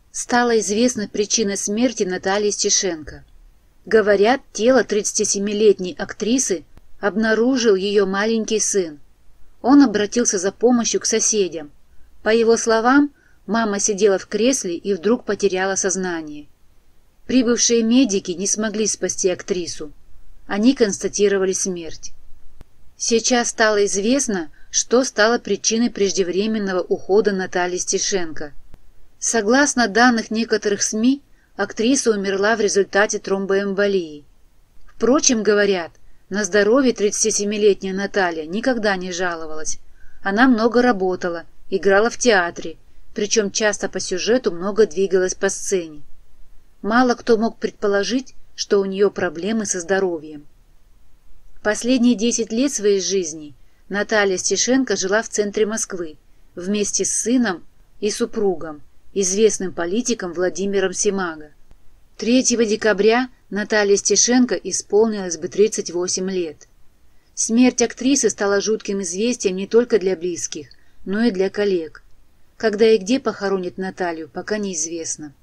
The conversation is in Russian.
стала известна причина смерти Натальи Стешенко. Говорят, тело 37-летней актрисы обнаружил ее маленький сын. Он обратился за помощью к соседям. По его словам, мама сидела в кресле и вдруг потеряла сознание. Прибывшие медики не смогли спасти актрису. Они констатировали смерть. Сейчас стало известно, что стало причиной преждевременного ухода Натальи Стешенко. Согласно данным некоторых СМИ, актриса умерла в результате тромбоэмболии. Впрочем, говорят, на здоровье 37-летняя Наталья никогда не жаловалась. Она много работала, играла в театре, причем часто по сюжету много двигалась по сцене. Мало кто мог предположить, что у нее проблемы со здоровьем. Последние 10 лет своей жизни Наталья Стешенко жила в центре Москвы вместе с сыном и супругом, известным политиком Владимиром Симаго. 3 декабря Наталье Стешенко исполнилось бы 38 лет. Смерть актрисы стала жутким известием не только для близких, но и для коллег. Когда и где похоронят Наталью, пока неизвестно.